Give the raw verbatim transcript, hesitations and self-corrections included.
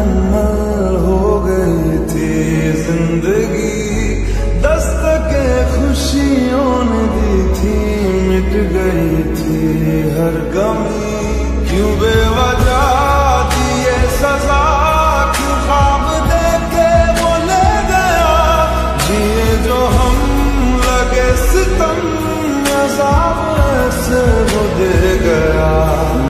मुकम्मल हो गई थी जिंदगी, दस्तके खुशियों ने दी थी, मिट गई थी हर गमी। क्यों बेवजह दिए सजा, क्यों ख्वाब देके वो ले गया, जिए जो हम लगे सितम, अज़ाब ऐसे वो दे गया।